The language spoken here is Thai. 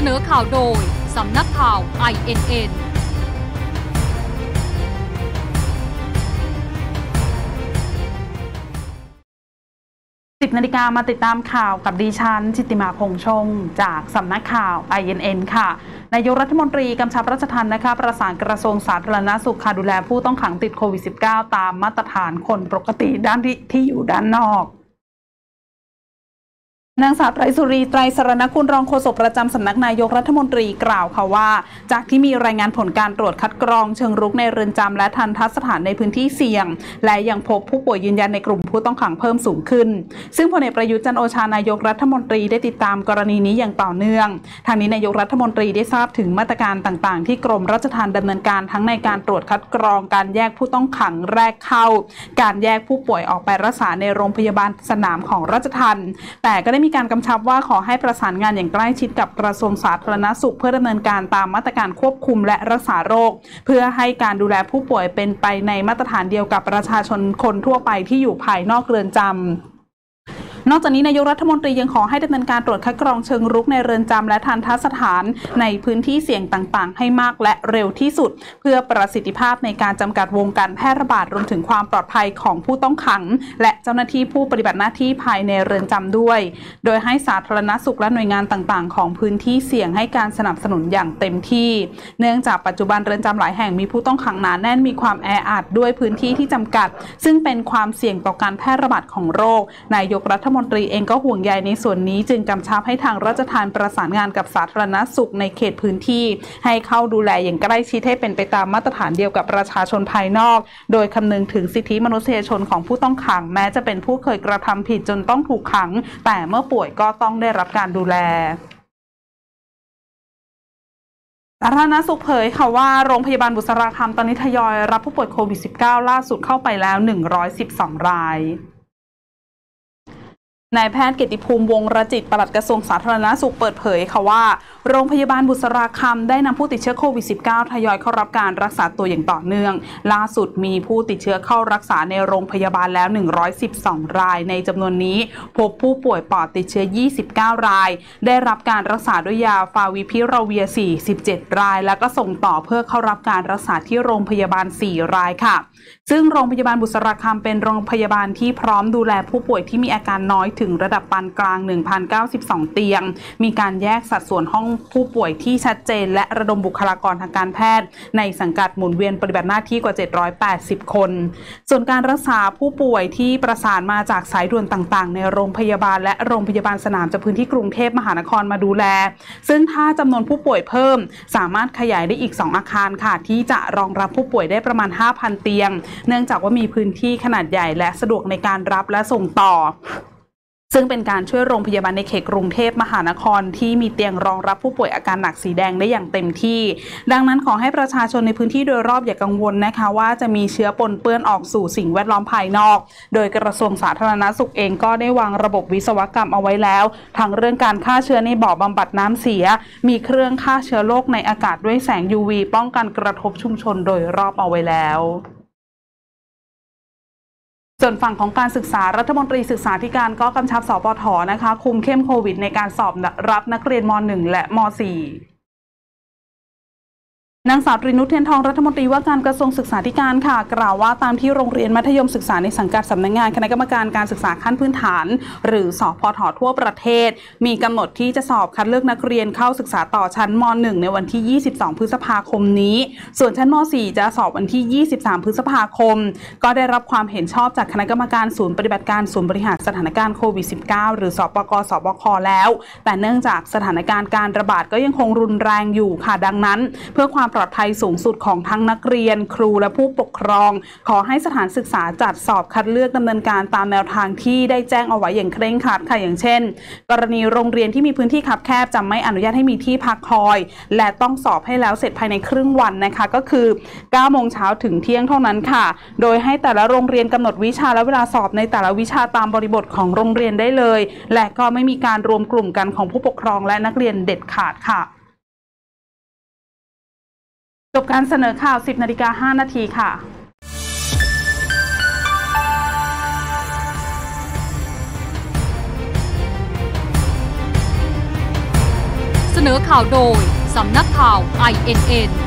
นอข่าวโดยสำนักข่าว INN 10 นาฬิกามาติดตามข่าวกับดิฉันจิตติมาคงชงจากสำนักข่าว INN ค่ะนายกรัฐมนตรีกำชับราชทัณฑ์นะคะประสานกระทรวงสาธารณสุขค่ะดูแลผู้ต้องขังติดโควิด -19 ตามมาตรฐานคนปกติด้านที่อยู่ด้านนอกนางสาวไตรสุรีไตรสรณกุลรองโฆษกประจำสำนักนายกรัฐมนตรีกล่าวค่ะว่าจากที่มีรายงานผลการตรวจคัดกรองเชิงรุกในเรือนจำและทัณฑสถานในพื้นที่เสี่ยงและยังพบผู้ป่วยยืนยันในกลุ่มผู้ต้องขังเพิ่มสูงขึ้นซึ่งพลเอกประยุทธ์จันทร์โอชานายกรัฐมนตรีได้ติดตามกรณีนี้อย่างต่อเนื่องทางนี้นายกรัฐมนตรีได้ทราบถึงมาตรการต่างๆที่กรมราชทัณฑ์ดำเนินการทั้งในการตรวจคัดกรองการแยกผู้ต้องขังแรกเข้าการแยกผู้ป่วยออกไปรักษาในโรงพยาบาลสนามของราชทัณฑ์แต่ก็ได้มีการกำชับว่าขอให้ประสานงานอย่างใกล้ชิดกับกระทรวงสาธารณสุขเพื่อดำเนินการตามมาตรการควบคุมและรักษาโรคเพื่อให้การดูแลผู้ป่วยเป็นไปในมาตรฐานเดียวกับประชาชนคนทั่วไปที่อยู่ภายนอกเรือนจำนอกจากนี้นายกรัฐมนตรียังขอให้ดำเนินการตรวจคัดกรองเชิงรุกในเรือนจำและทัณฑสถานในพื้นที่เสี่ยงต่างๆให้มากและเร็วที่สุดเพื่อประสิทธิภาพในการจำกัดวงการแพร่ระบาดรวมถึงความปลอดภัยของผู้ต้องขังและเจ้าหน้าที่ผู้ปฏิบัติหน้าที่ภายในเรือนจำด้วยโดยให้สาธารณสุขและหน่วยงานต่างๆของพื้นที่เสี่ยงให้การสนับสนุนอย่างเต็มที่เนื่องจากปัจจุบันเรือนจำหลายแห่งมีผู้ต้องขังหนาแน่นมีความแออัดด้วยพื้นที่ที่จำกัดซึ่งเป็นความเสี่ยงต่อการแพร่ระบาดของโรคนายกรัฐมนตรีเองก็ห่วงใยในส่วนนี้จึงกำชับให้ทางราชทัณฑ์ประสานงานกับสาธารณสุขในเขตพื้นที่ให้เข้าดูแลอย่างใกล้ชิดให้เป็นไปตามมาตรฐานเดียวกับประชาชนภายนอกโดยคำนึงถึงสิทธิมนุษยชนของผู้ต้องขังแม้จะเป็นผู้เคยกระทำผิดจนต้องถูกขังแต่เมื่อป่วยก็ต้องได้รับการดูแลสาธารณสุขเผยค่ะว่าโรงพยาบาลบุษราคำตอนนี้ทยอยรับผู้ป่วยโควิด -19 ล่าสุดเข้าไปแล้ว112 รายนายแพทย์เกียรติภูมิวงศ์รจิตปลัดกระทรวงสาธารณสุขเปิดเผยค่ะว่าโรงพยาบาลบุษราคำได้นำผู้ติดเชื้อโควิด -19 ทยอยเข้ารับการรักษาตัวอย่างต่อเนื่องล่าสุดมีผู้ติดเชื้อเข้ารักษาในโรงพยาบาลแล้ว112 รายในจำนวนนี้พบผู้ป่วยปอดติดเชื้อ29 รายได้รับการรักษาด้วยยาฟาวิพิราเวีย47 รายแล้วก็ส่งต่อเพื่อเข้ารับการรักษาที่โรงพยาบาล4 รายค่ะซึ่งโรงพยาบาลบุษราคำเป็นโรงพยาบาลที่พร้อมดูแลผู้ป่วยที่มีอาการน้อยถึงระดับปานกลาง 1,092 เตียงมีการแยกสัดส่วนห้องผู้ป่วยที่ชัดเจนและระดมบุคลากรทางการแพทย์ในสังกัดหมุนเวียนปฏิบัติหน้าที่กว่า780 คนส่วนการรักษาผู้ป่วยที่ประสานมาจากสายด่วนต่างๆในโรงพยาบาลและโรงพยาบาลสนามจากพื้นที่กรุงเทพมหานครมาดูแลซึ่งถ้าจำนวนผู้ป่วยเพิ่มสามารถขยายได้อีก2อาคารค่ะที่จะรองรับผู้ป่วยได้ประมาณ 5,000 เตียงเนื่องจากว่ามีพื้นที่ขนาดใหญ่และสะดวกในการรับและส่งต่อซึ่งเป็นการช่วยโรงพยาบาลในเขตกรุงเทพมหานครที่มีเตียงรองรับผู้ป่วยอาการหนักสีแดงได้อย่างเต็มที่ดังนั้นขอให้ประชาชนในพื้นที่โดยรอบอย่ากังวลนะคะว่าจะมีเชื้อปนเปื้อนออกสู่สิ่งแวดล้อมภายนอกโดยกระทรวงสาธารณสุขเองก็ได้วางระบบวิศวกรรมเอาไว้แล้วทั้งเรื่องการฆ่าเชื้อในบ่อบำบัดน้ำเสียมีเครื่องฆ่าเชื้อโรคในอากาศด้วยแสง UV ป้องกันกระทบชุมชนโดยรอบเอาไว้แล้วส่วนฝั่งของการศึกษารัฐมนตรีศึกษาธิการก็กำชับสปท.นะคะคุมเข้มโควิดในการสอบรับนักเรียนม.1 และม.4นางสาวตรีนุชเทียนทองรัฐมนตรีว่าการกระทรวงศึกษาธิการค่ะกล่าวว่าตามที่โรงเรียนมัธยมศึกษาในสังกัดสำนักงานคณะกรรมการการศึกษาขั้นพื้นฐานหรือสพท.ทั่วประเทศมีกำหนดที่จะสอบคัดเลือกนักเรียนเข้าศึกษาต่อชั้นม.1 ในวันที่22 พฤษภาคมนี้ส่วนชั้นม.4 จะสอบวันที่23 พฤษภาคมก็ได้รับความเห็นชอบจากคณะกรรมการศูนย์ปฏิบัติการศูนย์บริหารสถานการณ์โควิด -19 หรือสปก.สบค.แล้วแต่เนื่องจากสถานการณ์การระบาดก็ยังคงรุนแรงอยู่ค่ะดังนั้นเพื่อความปลอดภัยสูงสุดของทั้งนักเรียนครูและผู้ปกครองขอให้สถานศึกษาจัดสอบคัดเลือกดำเนินการตามแนวทางที่ได้แจ้งเอาไว้อย่างเคร่งครัดค่ะอย่างเช่นกรณีโรงเรียนที่มีพื้นที่คับแคบจะไม่อนุญาตให้มีที่พักคอยและต้องสอบให้แล้วเสร็จภายในครึ่งวันนะคะก็คือ 9 โมงเช้าถึงเที่ยงเท่านั้นค่ะโดยให้แต่ละโรงเรียนกำหนดวิชาและเวลาสอบในแต่ละวิชาตามบริบทของโรงเรียนได้เลยและก็ไม่มีการรวมกลุ่มกันของผู้ปกครองและนักเรียนเด็ดขาดค่ะจบการเสนอข่าว 10:05 นาทีค่ะเนอข่าวโดย สำนักข่าว INN